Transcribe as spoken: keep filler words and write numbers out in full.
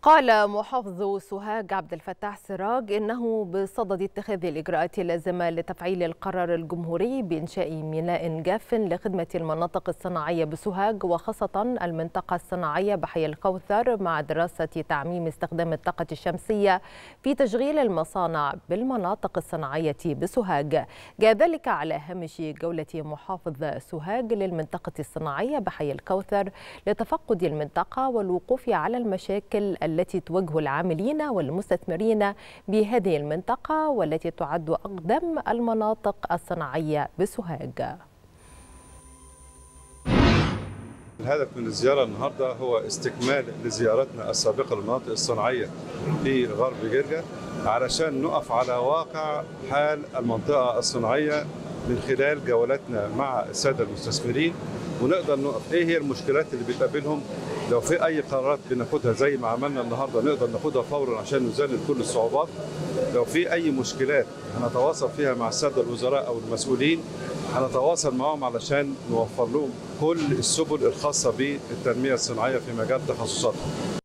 قال محافظ سوهاج عبد الفتاح سراج إنه بصدد اتخاذ الإجراءات اللازمة لتفعيل القرار الجمهوري بإنشاء ميناء جاف لخدمة المناطق الصناعية بسوهاج، وخاصة المنطقة الصناعية بحي الكوثر، مع دراسة تعميم استخدام الطاقة الشمسية في تشغيل المصانع بالمناطق الصناعية بسوهاج. جاء ذلك على هامش جولة محافظ سوهاج للمنطقة الصناعية بحي الكوثر لتفقد المنطقة والوقوف على المشاكل التي تواجه العاملين والمستثمرين بهذه المنطقة، والتي تعد أقدم المناطق الصناعية بسوهاج. الهدف من الزيارة النهاردة هو استكمال لزيارتنا السابقة للمناطق الصناعية في غرب جرجا، علشان نقف على واقع حال المنطقة الصناعية من خلال جولاتنا مع السادة المستثمرين، ونقدر نقف ايه هي المشكلات اللي بتقابلهم. لو في اي قرارات بناخدها زي ما عملنا النهارده نقدر ناخدها فورا عشان نذلل كل الصعوبات. لو في اي مشكلات هنتواصل فيها مع الساده الوزراء او المسؤولين، هنتواصل معهم علشان نوفر لهم كل السبل الخاصه بالتنميه الصناعيه في مجال تخصصاتهم.